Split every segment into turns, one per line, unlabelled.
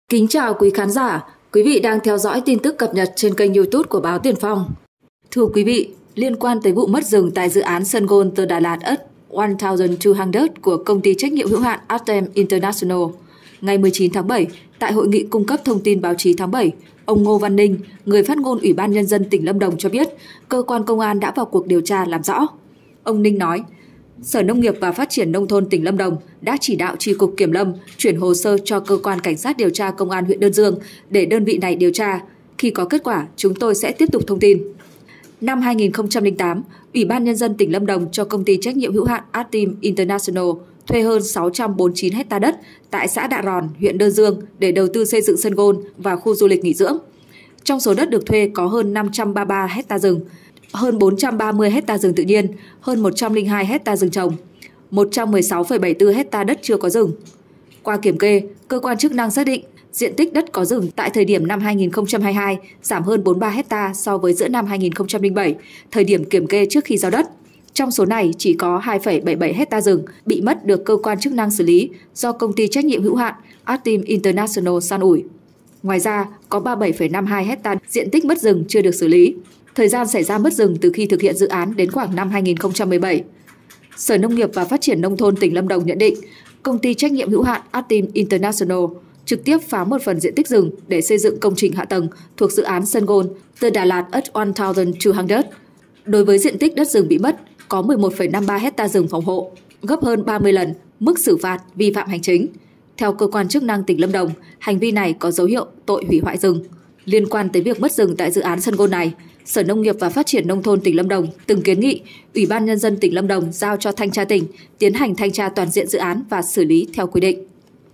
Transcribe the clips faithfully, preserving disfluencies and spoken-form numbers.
Kính chào quý khán giả, quý vị đang theo dõi tin tức cập nhật trên kênh YouTube của báo Tiền Phong. Thưa quý vị, liên quan tới vụ mất rừng tại dự án Sun Gold The Đà Lạt Ất một nghìn hai trăm của công ty trách nhiệm hữu hạn Artem International, ngày mười chín tháng bảy, tại hội nghị cung cấp thông tin báo chí tháng bảy, ông Ngô Văn Ninh, người phát ngôn Ủy ban Nhân dân tỉnh Lâm Đồng cho biết, cơ quan công an đã vào cuộc điều tra làm rõ. Ông Ninh nói, Sở Nông nghiệp và Phát triển Nông thôn tỉnh Lâm Đồng đã chỉ đạo Chi cục Kiểm lâm chuyển hồ sơ cho Cơ quan Cảnh sát điều tra Công an huyện Đơn Dương để đơn vị này điều tra. Khi có kết quả, chúng tôi sẽ tiếp tục thông tin. Năm hai nghìn không trăm lẻ tám, Ủy ban Nhân dân tỉnh Lâm Đồng cho công ty trách nhiệm hữu hạn Artem International thuê hơn sáu trăm bốn mươi chín ha đất tại xã Đạ Ròn, huyện Đơn Dương để đầu tư xây dựng sân golf và khu du lịch nghỉ dưỡng. Trong số đất được thuê có hơn năm trăm ba mươi ba ha rừng, hơn bốn trăm ba mươi ha rừng tự nhiên, hơn một trăm lẻ hai ha rừng trồng, một trăm mười sáu phẩy bảy mươi tư ha đất chưa có rừng. Qua kiểm kê, cơ quan chức năng xác định diện tích đất có rừng tại thời điểm năm hai nghìn không trăm hai mươi hai giảm hơn bốn mươi ba ha so với giữa năm hai nghìn không trăm lẻ bảy, thời điểm kiểm kê trước khi giao đất. Trong số này chỉ có hai phẩy bảy mươi bảy ha rừng bị mất được cơ quan chức năng xử lý do công ty trách nhiệm hữu hạn Artem International san ủi. Ngoài ra, có ba mươi bảy phẩy năm mươi hai ha diện tích mất rừng chưa được xử lý. Thời gian xảy ra mất rừng từ khi thực hiện dự án đến khoảng năm hai nghìn không trăm mười bảy. Sở Nông nghiệp và Phát triển Nông thôn tỉnh Lâm Đồng nhận định, công ty trách nhiệm hữu hạn Artem International trực tiếp phá một phần diện tích rừng để xây dựng công trình hạ tầng thuộc dự án Sun Gold The Đà Lạt Ất một nghìn hai trăm. Đối với diện tích đất rừng bị mất, có mười một phẩy năm mươi ba ha rừng phòng hộ, gấp hơn ba mươi lần mức xử phạt vi phạm hành chính. Theo cơ quan chức năng tỉnh Lâm Đồng, hành vi này có dấu hiệu tội hủy hoại rừng. Liên quan tới việc mất rừng tại dự án Sun Gold này, Sở Nông nghiệp và Phát triển Nông thôn tỉnh Lâm Đồng từng kiến nghị Ủy ban Nhân dân tỉnh Lâm Đồng giao cho Thanh tra tỉnh tiến hành thanh tra toàn diện dự án và xử lý theo quy định.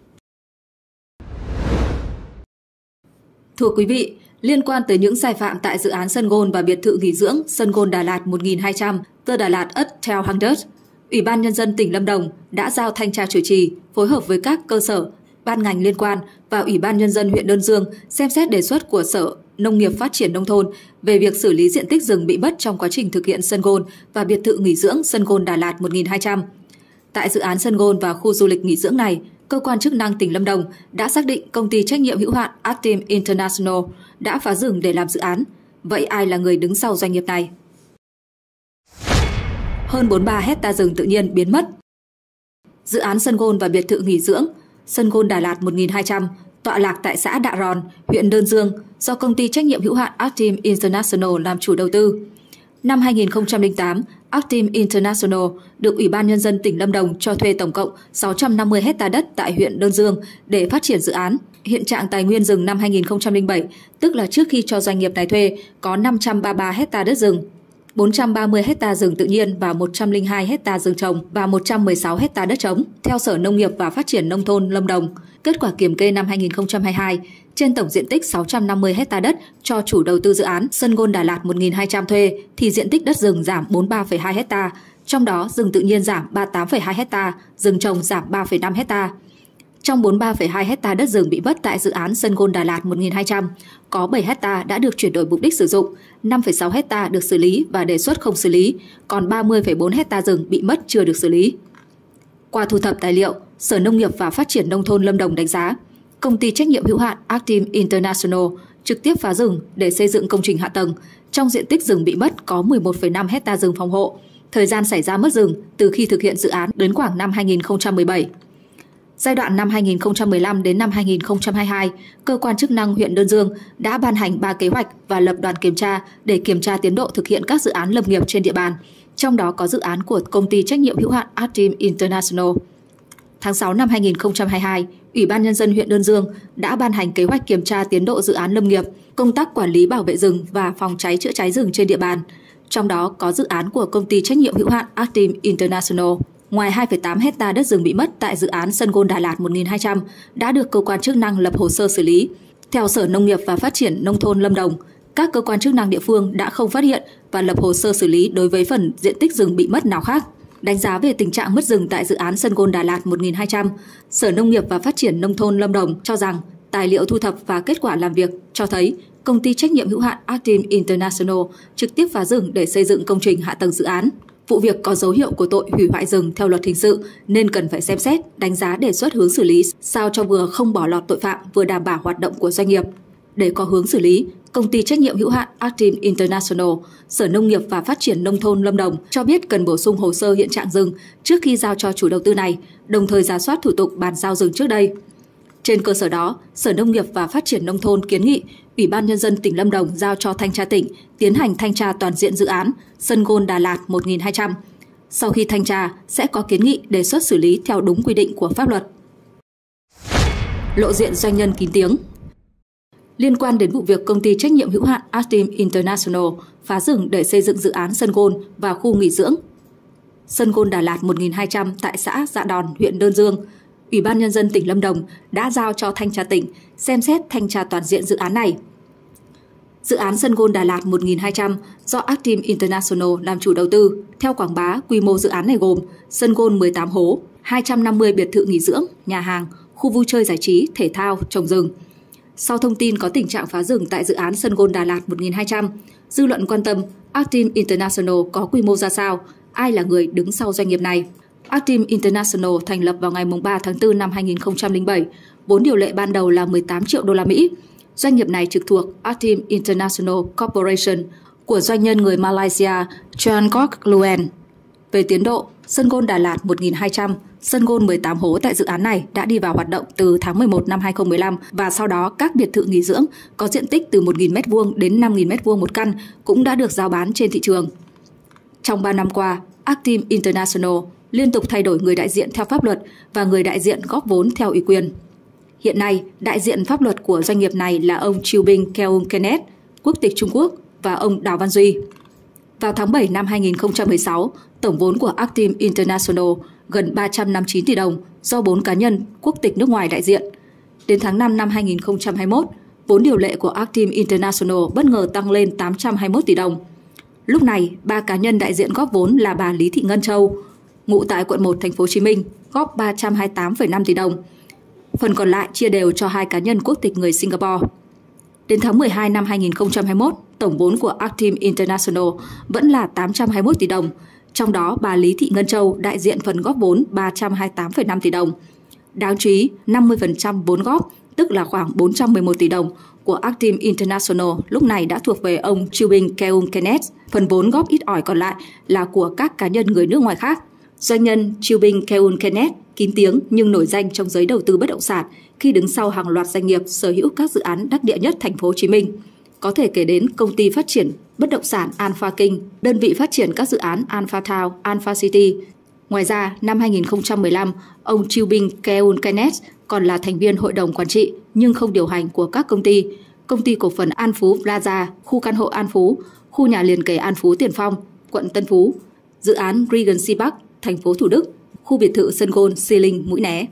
Thưa quý vị, liên quan tới những sai phạm tại dự án Sun Gold và biệt thự nghỉ dưỡng Sun Gold Đà Lạt một nghìn hai trăm, The Đà Lạt Ất một nghìn, Ủy ban Nhân dân tỉnh Lâm Đồng đã giao thanh tra chủ trì phối hợp với các cơ sở, ban ngành liên quan và Ủy ban Nhân dân huyện Đơn Dương xem xét đề xuất của Sở Nông nghiệp Phát triển Nông thôn về việc xử lý diện tích rừng bị mất trong quá trình thực hiện Sun Gold và biệt thự nghỉ dưỡng Sun Gold Đà Lạt một nghìn hai trăm. Tại dự án Sun Gold và khu du lịch nghỉ dưỡng này, cơ quan chức năng tỉnh Lâm Đồng đã xác định công ty trách nhiệm hữu hạn Artem International đã phá rừng để làm dự án. Vậy ai là người đứng sau doanh nghiệp này? Hơn bốn mươi ba ha rừng tự nhiên biến mất. Dự án Sun Gold và biệt thự nghỉ dưỡng Sun Gold Đà Lạt một nghìn hai trăm tọa lạc tại xã Đạ Ròn, huyện Đơn Dương do công ty trách nhiệm hữu hạn Artem International làm chủ đầu tư. Năm hai nghìn không trăm lẻ tám, Artem International được Ủy ban Nhân dân tỉnh Lâm Đồng cho thuê tổng cộng sáu trăm năm mươi ha đất tại huyện Đơn Dương để phát triển dự án. Hiện trạng tài nguyên rừng năm hai nghìn không trăm lẻ bảy, tức là trước khi cho doanh nghiệp này thuê, có năm trăm ba mươi ba ha đất rừng, bốn trăm ba mươi ha rừng tự nhiên và một trăm lẻ hai ha rừng trồng và một trăm mười sáu ha đất trống. Theo Sở Nông nghiệp và Phát triển Nông thôn Lâm Đồng, kết quả kiểm kê năm hai nghìn không trăm hai mươi hai, trên tổng diện tích sáu trăm năm mươi ha đất cho chủ đầu tư dự án Sun Gold Đà Lạt một nghìn hai trăm thuê thì diện tích đất rừng giảm bốn mươi ba phẩy hai ha, trong đó rừng tự nhiên giảm ba mươi tám phẩy hai ha, rừng trồng giảm ba phẩy năm ha. Trong bốn mươi ba phẩy hai ha đất rừng bị mất tại dự án Sun Gold Đà Lạt một nghìn hai trăm, có bảy ha đã được chuyển đổi mục đích sử dụng, năm phẩy sáu ha được xử lý và đề xuất không xử lý, còn ba mươi phẩy bốn ha rừng bị mất chưa được xử lý. Qua thu thập tài liệu, Sở Nông nghiệp và Phát triển Nông thôn Lâm Đồng đánh giá, công ty trách nhiệm hữu hạn Artem International trực tiếp phá rừng để xây dựng công trình hạ tầng. Trong diện tích rừng bị mất có mười một phẩy năm ha rừng phòng hộ. Thời gian xảy ra mất rừng từ khi thực hiện dự án đến khoảng năm hai nghìn không trăm mười bảy. Giai đoạn năm hai nghìn không trăm mười lăm đến năm hai nghìn không trăm hai mươi hai, cơ quan chức năng huyện Đơn Dương đã ban hành ba kế hoạch và lập đoàn kiểm tra để kiểm tra tiến độ thực hiện các dự án lâm nghiệp trên địa bàn, trong đó có dự án của công ty trách nhiệm hữu hạn Artem International. Tháng sáu năm hai nghìn không trăm hai mươi hai, Ủy ban Nhân dân huyện Đơn Dương đã ban hành kế hoạch kiểm tra tiến độ dự án lâm nghiệp, công tác quản lý bảo vệ rừng và phòng cháy chữa cháy rừng trên địa bàn, trong đó có dự án của công ty trách nhiệm hữu hạn Artem International. Ngoài hai phẩy tám ha đất rừng bị mất tại dự án Sun Gold Đà Lạt một nghìn hai trăm đã được cơ quan chức năng lập hồ sơ xử lý. Theo Sở Nông nghiệp và Phát triển Nông thôn Lâm Đồng, các cơ quan chức năng địa phương đã không phát hiện và lập hồ sơ xử lý đối với phần diện tích rừng bị mất nào khác. Đánh giá về tình trạng mất rừng tại dự án Sun Gold Đà Lạt một nghìn hai trăm, Sở Nông nghiệp và Phát triển Nông thôn Lâm Đồng cho rằng tài liệu thu thập và kết quả làm việc cho thấy công ty trách nhiệm hữu hạn Artem International trực tiếp phá rừng để xây dựng công trình hạ tầng dự án. Vụ việc có dấu hiệu của tội hủy hoại rừng theo luật hình sự nên cần phải xem xét, đánh giá đề xuất hướng xử lý sao cho vừa không bỏ lọt tội phạm vừa đảm bảo hoạt động của doanh nghiệp. Để có hướng xử lý, Công ty trách nhiệm hữu hạn Actim International, Sở Nông nghiệp và Phát triển Nông thôn Lâm Đồng cho biết cần bổ sung hồ sơ hiện trạng rừng trước khi giao cho chủ đầu tư này, đồng thời rà soát thủ tục bàn giao rừng trước đây. Trên cơ sở đó, Sở Nông nghiệp và Phát triển Nông thôn kiến nghị Ủy ban Nhân dân tỉnh Lâm Đồng giao cho Thanh tra tỉnh tiến hành thanh tra toàn diện dự án Sun Gold Đà Lạt một nghìn hai trăm. Sau khi thanh tra, sẽ có kiến nghị đề xuất xử lý theo đúng quy định của pháp luật. Lộ diện doanh nhân kín tiếng. Liên quan đến vụ việc Công ty trách nhiệm hữu hạn Actim International phá rừng để xây dựng dự án Sun Gold và khu nghỉ dưỡng Sun Gold Đà Lạt một nghìn hai trăm tại xã Dạ Đòn, huyện Đơn Dương, Ủy ban Nhân dân tỉnh Lâm Đồng đã giao cho Thanh tra tỉnh xem xét thanh tra toàn diện dự án này. Dự án Sun Gold Đà Lạt một nghìn hai trăm do Actim International làm chủ đầu tư. Theo quảng bá, quy mô dự án này gồm Sun Gold mười tám hố, hai trăm năm mươi biệt thự nghỉ dưỡng, nhà hàng, khu vui chơi giải trí, thể thao, trồng rừng. Sau thông tin có tình trạng phá rừng tại dự án Sun Gold Đà Lạt một nghìn hai trăm, dư luận quan tâm Actim International có quy mô ra sao, ai là người đứng sau doanh nghiệp này. Actim International thành lập vào ngày ba tháng tư năm hai nghìn không trăm lẻ bảy, vốn điều lệ ban đầu là mười tám triệu đô la Mỹ. Doanh nghiệp này trực thuộc Actim International Corporation của doanh nhân người Malaysia Chan Kok Luen. Về tiến độ, Sun Gold Đà Lạt một nghìn hai trăm, Sun Gold mười tám hố tại dự án này đã đi vào hoạt động từ tháng mười một năm hai nghìn không trăm mười lăm và sau đó các biệt thự nghỉ dưỡng có diện tích từ một nghìn mét vuông đến năm nghìn mét vuông một căn cũng đã được giao bán trên thị trường. Trong ba năm qua, Actim International liên tục thay đổi người đại diện theo pháp luật và người đại diện góp vốn theo ủy quyền. Hiện nay, đại diện pháp luật của doanh nghiệp này là ông Chiu Bing Keun Kenneth, quốc tịch Trung Quốc, và ông Đào Văn Duy. Vào tháng bảy năm hai nghìn không trăm mười sáu, tổng vốn của Actim International gần ba trăm năm mươi chín tỷ đồng do bốn cá nhân quốc tịch nước ngoài đại diện. Đến tháng năm năm hai nghìn không trăm hai mươi mốt, vốn điều lệ của Actim International bất ngờ tăng lên tám trăm hai mươi mốt tỷ đồng. Lúc này, ba cá nhân đại diện góp vốn là bà Lý Thị Ngân Châu, ngụ tại quận một thành phố Hồ Chí Minh, góp ba trăm hai mươi tám phẩy năm tỷ đồng. Phần còn lại chia đều cho hai cá nhân quốc tịch người Singapore. Đến tháng mười hai năm hai nghìn không trăm hai mươi mốt, tổng vốn của Actim International vẫn là tám trăm hai mươi mốt tỷ đồng, trong đó bà Lý Thị Ngân Châu đại diện phần góp vốn ba trăm hai mươi tám phẩy năm tỷ đồng. Đáng chú ý, năm mươi phần trăm vốn góp, tức là khoảng bốn trăm mười một tỷ đồng, của Actim International lúc này đã thuộc về ông Chiu Bing Keun Kenneth. Phần vốn góp ít ỏi còn lại là của các cá nhân người nước ngoài khác. Doanh nhân Chiu Bing Keun Kenneth kín tiếng nhưng nổi danh trong giới đầu tư bất động sản khi đứng sau hàng loạt doanh nghiệp sở hữu các dự án đắc địa nhất thành phố Hồ Chí Minh. Có thể kể đến công ty phát triển bất động sản Alpha King, đơn vị phát triển các dự án Alpha Town, Alpha City. Ngoài ra, năm hai nghìn không trăm mười lăm, ông Chiu Bing Keun Kenneth còn là thành viên hội đồng quản trị nhưng không điều hành của các công ty, công ty cổ phần An Phú Plaza, khu căn hộ An Phú, khu nhà liền kề An Phú Tiền Phong, quận Tân Phú, dự án Regency Park, thành phố Thủ Đức, khu biệt thự Sun Gold Xi Linh, Mũi Né.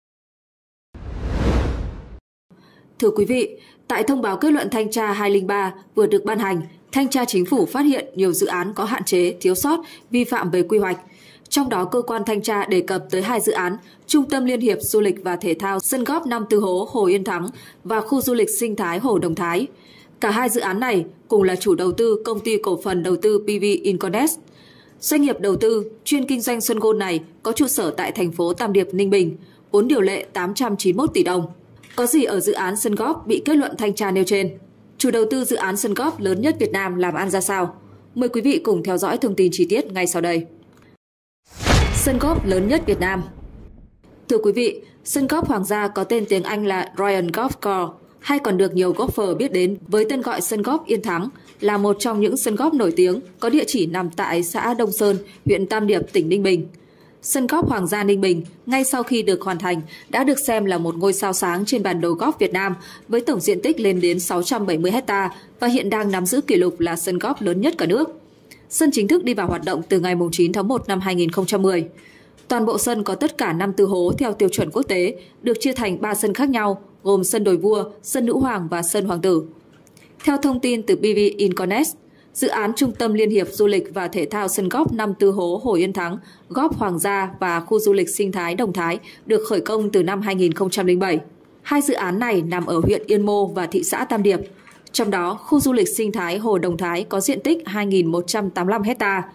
Thưa quý vị, tại thông báo kết luận thanh tra hai không ba vừa được ban hành, Thanh tra Chính phủ phát hiện nhiều dự án có hạn chế, thiếu sót, vi phạm về quy hoạch. Trong đó, cơ quan thanh tra đề cập tới hai dự án Trung tâm Liên hiệp Du lịch và Thể thao Sun Gold năm tư hố Hồ Yên Thắng và khu du lịch sinh thái Hồ Đồng Thái. Cả hai dự án này cùng là chủ đầu tư công ty cổ phần đầu tư pê vê Incones. Doanh nghiệp đầu tư chuyên kinh doanh Sun Gold này có trụ sở tại thành phố Tam Điệp, Ninh Bình, vốn điều lệ tám trăm chín mươi mốt tỷ đồng. Có gì ở dự án Sun Gold bị kết luận thanh tra nêu trên? Chủ đầu tư dự án Sun Gold lớn nhất Việt Nam làm ăn ra sao? Mời quý vị cùng theo dõi thông tin chi tiết ngay sau đây. Sun Gold lớn nhất Việt Nam. Thưa quý vị, Sun Gold Hoàng gia có tên tiếng Anh là Royal Golf Course, hay còn được nhiều golfer biết đến với tên gọi Sun Gold Yên Thắng, là một trong những sân golf nổi tiếng có địa chỉ nằm tại xã Đông Sơn, huyện Tam Điệp, tỉnh Ninh Bình. Sân golf Hoàng gia Ninh Bình, ngay sau khi được hoàn thành, đã được xem là một ngôi sao sáng trên bản đồ golf Việt Nam với tổng diện tích lên đến sáu trăm bảy mươi héc ta và hiện đang nắm giữ kỷ lục là sân golf lớn nhất cả nước. Sân chính thức đi vào hoạt động từ ngày chín tháng một năm hai nghìn không trăm mười. Toàn bộ sân có tất cả năm tư hố theo tiêu chuẩn quốc tế, được chia thành ba sân khác nhau, gồm sân Đồi Vua, sân Nữ Hoàng và sân Hoàng Tử. Theo thông tin từ pê vê Incones, dự án Trung tâm Liên hiệp Du lịch và Thể thao Sun Gold năm tư hố Hồ Yên Thắng, Golf Hoàng gia và khu du lịch sinh thái Đồng Thái được khởi công từ năm hai nghìn không trăm lẻ bảy. Hai dự án này nằm ở huyện Yên Mô và thị xã Tam Điệp. Trong đó, khu du lịch sinh thái Hồ Đồng Thái có diện tích hai nghìn một trăm tám mươi lăm héc ta,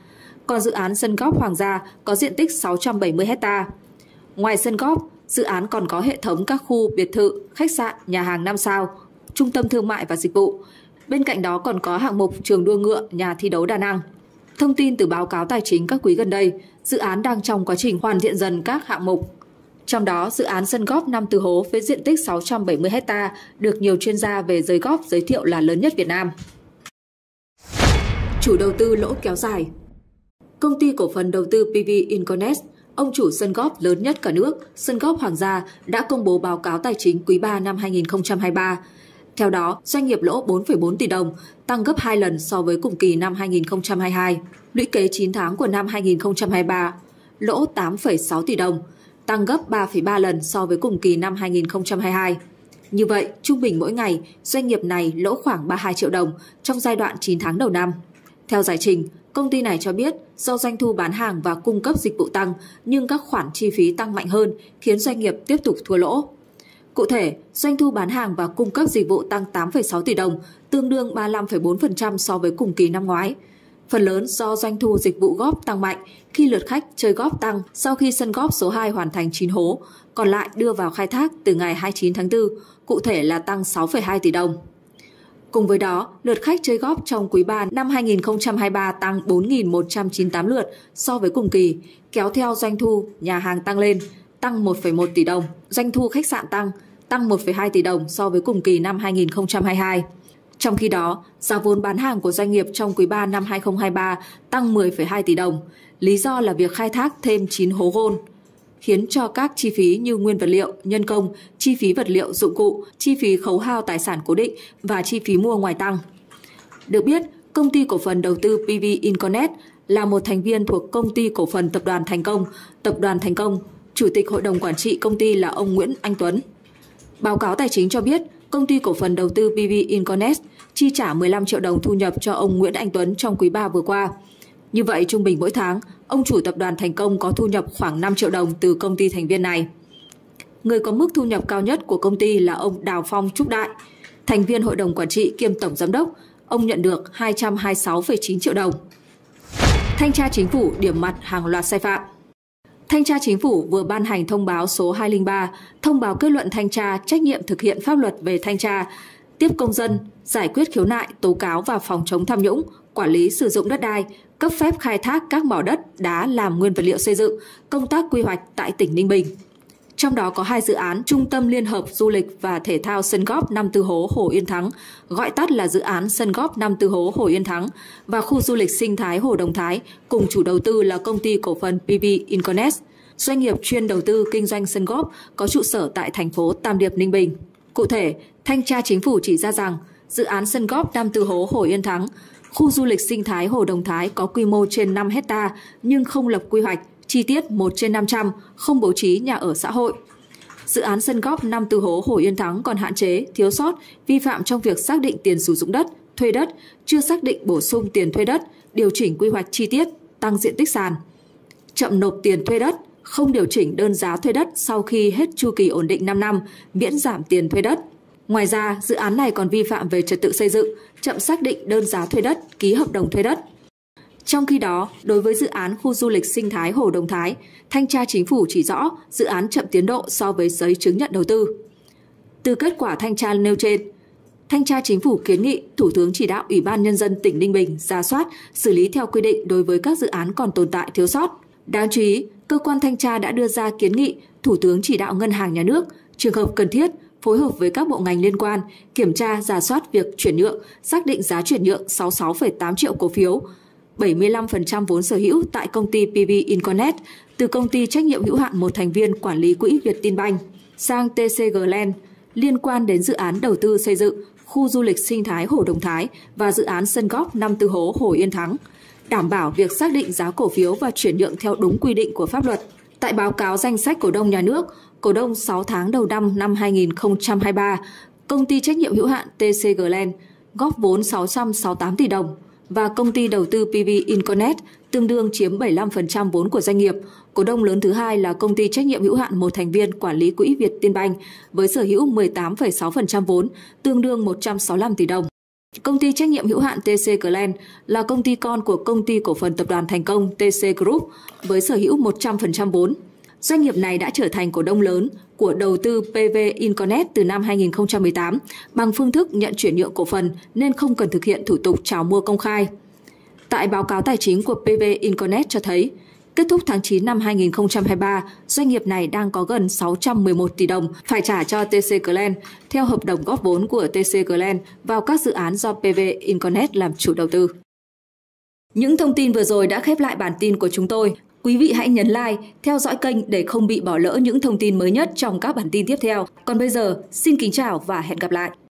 còn dự án sân golf Hoàng Gia có diện tích sáu trăm bảy mươi ha. Ngoài sân golf, dự án còn có hệ thống các khu biệt thự, khách sạn, nhà hàng năm sao, trung tâm thương mại và dịch vụ. Bên cạnh đó còn có hạng mục trường đua ngựa, nhà thi đấu đa năng. Thông tin từ báo cáo tài chính các quý gần đây, dự án đang trong quá trình hoàn thiện dần các hạng mục. Trong đó, dự án sân golf Nam Từ Hố với diện tích sáu trăm bảy mươi ha được nhiều chuyên gia về giới golf giới thiệu là lớn nhất Việt Nam. Chủ đầu tư lỗ kéo dài. Công ty cổ phần đầu tư pê vê Inconet, ông chủ sân golf lớn nhất cả nước, sân golf Hoàng Gia đã công bố báo cáo tài chính quý ba năm hai nghìn không trăm hai mươi ba. Theo đó, doanh nghiệp lỗ bốn phẩy bốn tỷ đồng, tăng gấp hai lần so với cùng kỳ năm hai nghìn không trăm hai mươi hai. Lũy kế chín tháng của năm hai nghìn không trăm hai mươi ba, lỗ tám phẩy sáu tỷ đồng, tăng gấp ba phẩy ba lần so với cùng kỳ năm hai nghìn không trăm hai mươi hai. Như vậy, trung bình mỗi ngày, doanh nghiệp này lỗ khoảng ba mươi hai triệu đồng trong giai đoạn chín tháng đầu năm. Theo giải trình, công ty này cho biết do doanh thu bán hàng và cung cấp dịch vụ tăng nhưng các khoản chi phí tăng mạnh hơn khiến doanh nghiệp tiếp tục thua lỗ. Cụ thể, doanh thu bán hàng và cung cấp dịch vụ tăng tám phẩy sáu tỷ đồng, tương đương ba mươi lăm phẩy bốn phần trăm so với cùng kỳ năm ngoái. Phần lớn do doanh thu dịch vụ golf tăng mạnh khi lượt khách chơi golf tăng sau khi sân golf số hai hoàn thành chín hố, còn lại đưa vào khai thác từ ngày hai mươi chín tháng tư, cụ thể là tăng sáu phẩy hai tỷ đồng. Cùng với đó, lượt khách chơi golf trong quý ba năm hai nghìn không trăm hai mươi ba tăng bốn nghìn một trăm chín mươi tám lượt so với cùng kỳ, kéo theo doanh thu nhà hàng tăng lên, tăng một phẩy một tỷ đồng, doanh thu khách sạn tăng, tăng một phẩy hai tỷ đồng so với cùng kỳ năm hai nghìn không trăm hai mươi hai. Trong khi đó, giá vốn bán hàng của doanh nghiệp trong quý ba năm hai nghìn không trăm hai mươi ba tăng mười phẩy hai tỷ đồng, lý do là việc khai thác thêm chín hố gôn, khiến cho các chi phí như nguyên vật liệu, nhân công, chi phí vật liệu dụng cụ, chi phí khấu hao tài sản cố định và chi phí mua ngoài tăng. Được biết, công ty cổ phần đầu tư pê vê Inconet là một thành viên thuộc công ty cổ phần Tập đoàn Thành Công, Tập đoàn Thành Công, Chủ tịch Hội đồng Quản trị công ty là ông Nguyễn Anh Tuấn. Báo cáo tài chính cho biết, công ty cổ phần đầu tư pê vê Inconet chi trả mười lăm triệu đồng thu nhập cho ông Nguyễn Anh Tuấn trong quý ba vừa qua. Như vậy, trung bình mỗi tháng, ông chủ Tập đoàn Thành Công có thu nhập khoảng năm triệu đồng từ công ty thành viên này. Người có mức thu nhập cao nhất của công ty là ông Đào Phong Trúc Đại, thành viên Hội đồng Quản trị kiêm Tổng Giám đốc. Ông nhận được hai trăm hai mươi sáu phẩy chín triệu đồng. Thanh tra Chính phủ điểm mặt hàng loạt sai phạm. Thanh tra Chính phủ vừa ban hành thông báo số hai không ba, thông báo kết luận thanh tra trách nhiệm thực hiện pháp luật về thanh tra, tiếp công dân, giải quyết khiếu nại, tố cáo và phòng chống tham nhũng, quản lý sử dụng đất đai, cấp phép khai thác các mỏ đất, đá làm nguyên vật liệu xây dựng, công tác quy hoạch tại tỉnh Ninh Bình. Trong đó có hai dự án Trung tâm Liên hợp Du lịch và Thể thao sân golf Nam Từ Hố Hồ Yên Thắng, gọi tắt là dự án sân golf Nam Từ Hố Hồ Yên Thắng, và khu du lịch sinh thái Hồ Đồng Thái, cùng chủ đầu tư là công ty cổ phần pê vê Inconet, doanh nghiệp chuyên đầu tư kinh doanh sân golf có trụ sở tại thành phố Tam Điệp, Ninh Bình. Cụ thể, Thanh tra Chính phủ chỉ ra rằng dự án sân golf Nam Từ Hố Hồ Yên Thắng, khu du lịch sinh thái Hồ Đồng Thái có quy mô trên năm hectare nhưng không lập quy hoạch chi tiết một trên năm trăm, không bố trí nhà ở xã hội. Dự án sân golf Nam Từ Hố Hồ Yên Thắng còn hạn chế, thiếu sót, vi phạm trong việc xác định tiền sử dụng đất, thuê đất, chưa xác định bổ sung tiền thuê đất, điều chỉnh quy hoạch chi tiết, tăng diện tích sàn, chậm nộp tiền thuê đất, không điều chỉnh đơn giá thuê đất sau khi hết chu kỳ ổn định năm năm, miễn giảm tiền thuê đất. Ngoài ra, dự án này còn vi phạm về trật tự xây dựng, chậm xác định đơn giá thuê đất, ký hợp đồng thuê đất. Trong khi đó, đối với dự án khu du lịch sinh thái Hồ Đồng Thái, Thanh tra Chính phủ chỉ rõ dự án chậm tiến độ so với giấy chứng nhận đầu tư. Từ kết quả thanh tra nêu trên, Thanh tra Chính phủ kiến nghị Thủ tướng chỉ đạo Ủy ban Nhân dân tỉnh Ninh Bình rà soát, xử lý theo quy định đối với các dự án còn tồn tại thiếu sót. Đáng chú ý, cơ quan thanh tra đã đưa ra kiến nghị Thủ tướng chỉ đạo Ngân hàng Nhà nước, trường hợp cần thiết, phối hợp với các bộ ngành liên quan, kiểm tra rà soát việc chuyển nhượng, xác định giá chuyển nhượng sáu mươi sáu phẩy tám triệu cổ phiếu, bảy mươi lăm phần trăm vốn sở hữu tại công ty pê vê Inconet từ công ty trách nhiệm hữu hạn một thành viên quản lý quỹ Vietinbank sang tê xê giê Land liên quan đến dự án đầu tư xây dựng khu du lịch sinh thái Hồ Đồng Thái và dự án sân golf Nam Từ Hố Hồ Yên Thắng, đảm bảo việc xác định giá cổ phiếu và chuyển nhượng theo đúng quy định của pháp luật. Tại báo cáo danh sách cổ đông nhà nước, cổ đông sáu tháng đầu năm năm hai nghìn không trăm hai mươi ba, công ty trách nhiệm hữu hạn tê xê giê Land góp vốn sáu trăm sáu mươi tám tỷ đồng và công ty đầu tư pê vê Inconet tương đương chiếm bảy mươi lăm phần trăm vốn của doanh nghiệp. Cổ đông lớn thứ hai là công ty trách nhiệm hữu hạn một thành viên quản lý quỹ Vietinbank với sở hữu mười tám phẩy sáu phần trăm vốn, tương đương một trăm sáu mươi lăm tỷ đồng. Công ty trách nhiệm hữu hạn tê xê Gland là công ty con của công ty cổ phần tập đoàn Thành Công tê xê Group với sở hữu một trăm phần trăm vốn. Doanh nghiệp này đã trở thành cổ đông lớn của đầu tư pê vê Inconet từ năm hai nghìn không trăm mười tám bằng phương thức nhận chuyển nhượng cổ phần nên không cần thực hiện thủ tục chào mua công khai. Tại báo cáo tài chính của pê vê Inconet cho thấy, kết thúc tháng chín năm hai nghìn không trăm hai mươi ba, doanh nghiệp này đang có gần sáu trăm mười một tỷ đồng phải trả cho tê xê Gland theo hợp đồng góp vốn của tê xê Gland vào các dự án do pê vê Inconet làm chủ đầu tư. Những thông tin vừa rồi đã khép lại bản tin của chúng tôi. Quý vị hãy nhấn like, theo dõi kênh để không bị bỏ lỡ những thông tin mới nhất trong các bản tin tiếp theo. Còn bây giờ, xin kính chào và hẹn gặp lại!